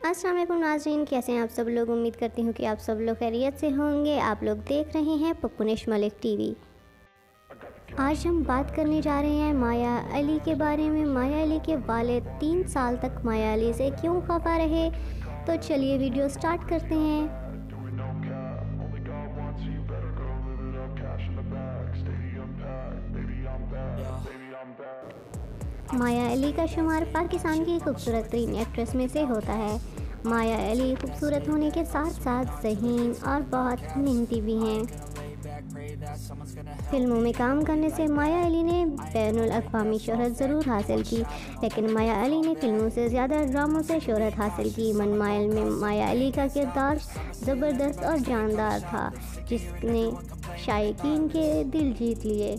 अस्सलाम वालेकुम नाज़रीन, कैसे हैं आप सब लोग। उम्मीद करती हूँ कि आप सब लोग खैरियत से होंगे। आप लोग देख रहे हैं पप्पूनिश मलिक टीवी। आज हम बात करने जा रहे हैं माया अली के बारे में। माया अली के वालिद 3 साल तक माया अली से क्यों खफा रहे। तो चलिए वीडियो स्टार्ट करते हैं। माया अली का शुमार पाकिस्तान की खूबसूरत तरीन एक्ट्रेस में से होता है। माया अली खूबसूरत होने के साथ साथ ज़हीन और बहुत मेहनती भी हैं। फिल्मों में काम करने से माया अली ने बैनुल अक़वामी शोहरत ज़रूर हासिल की, लेकिन माया अली ने फिल्मों से ज़्यादा ड्रामों से शोहरत हासिल की। मनमायल में माया अली का किरदार ज़बरदस्त और जानदार था, जिसने शायकीन के दिल जीत लिए।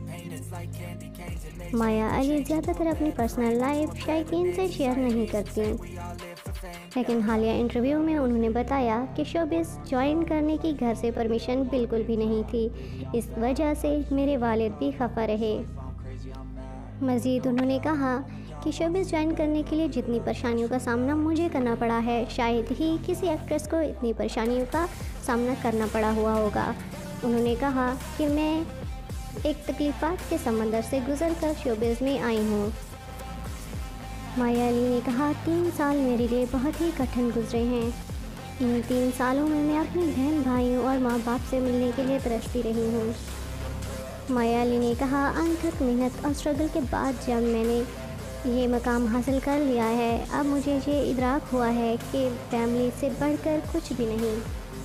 माया अली ज़्यादातर अपनी पर्सनल लाइफ शायकीन से शेयर नहीं करती, लेकिन हालिया इंटरव्यू में उन्होंने बताया कि शोबिज़ ज्वाइन करने की घर से परमिशन बिल्कुल भी नहीं थी। इस वजह से मेरे वालिद भी खफा रहे। मज़ीद उन्होंने कहा कि शोबिज़ ज्वाइन करने के लिए जितनी परेशानियों का सामना मुझे करना पड़ा है, शायद ही किसी एक्ट्रेस को इतनी परेशानियों का सामना करना पड़ा हुआ होगा। उन्होंने कहा कि मैं एक तकलीफ़ात के समंदर से गुज़र कर शोबिज़ में आई हूँ। माया अली ने कहा, 3 साल मेरे लिए बहुत ही कठिन गुजरे हैं। इन 3 सालों में मैं अपनी बहन भाइयों और माँ बाप से मिलने के लिए तरसती रही हूँ। माया अली ने कहा, अनथक मेहनत और स्ट्रगल के बाद जब मैंने ये मकाम हासिल कर लिया है, अब मुझे ये इदराक हुआ है कि फैमिली से बढ़कर कुछ भी नहीं।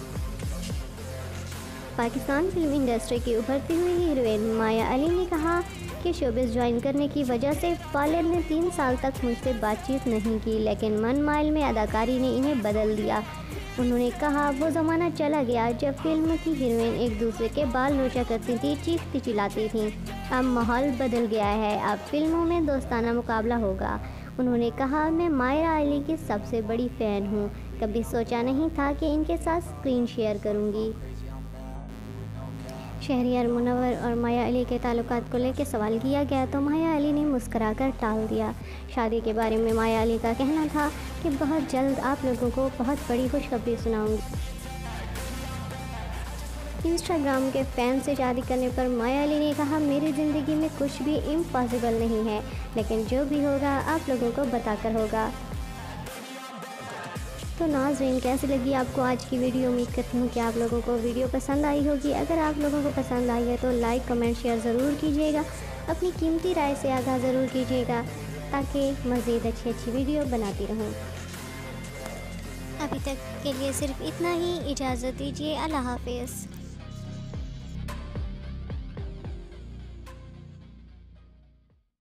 पाकिस्तान फिल्म इंडस्ट्री की उभरती हुई हीरोइन माया अली ने कहा कि शोबिज़ ज्वाइन करने की वजह से वालिद ने 3 साल तक मुझसे बातचीत नहीं की, लेकिन मनमायल में अदाकारी ने इन्हें बदल दिया। उन्होंने कहा, वो ज़माना चला गया जब फिल्म की हीरोइन एक दूसरे के बाल नोचा करती थी, चीखती चिल्लाती थी। अब माहौल बदल गया है, अब फिल्मों में दोस्ताना मुकाबला होगा। उन्होंने कहा, मैं माया अली की सबसे बड़ी फ़ैन हूँ। कभी सोचा नहीं था कि इनके साथ स्क्रीन शेयर करूँगी। शहरियार मुनव्वर और माया अली के ताल्लुकात को लेकर सवाल किया गया तो माया अली ने मुस्कराकर टाल दिया। शादी के बारे में माया अली का कहना था कि बहुत जल्द आप लोगों को बहुत बड़ी खुशखबरी सुनाऊंगी। इंस्टाग्राम के फैन से शादी करने पर माया अली ने कहा, मेरी ज़िंदगी में कुछ भी इम्पॉसिबल नहीं है, लेकिन जो भी होगा आप लोगों को बताकर होगा। तो नाज़रीन, कैसी लगी आपको आज की वीडियो। उम्मीद करती हूँ कि आप लोगों को वीडियो पसंद आई होगी। अगर आप लोगों को पसंद आई है तो लाइक कमेंट शेयर ज़रूर कीजिएगा। अपनी कीमती राय से आगाह ज़रूर कीजिएगा, ताकि मज़ीद अच्छी वीडियो बनाती रहूँ। अभी तक के लिए सिर्फ इतना ही। इजाज़त दीजिए। अल्लाह हाफ़िज़।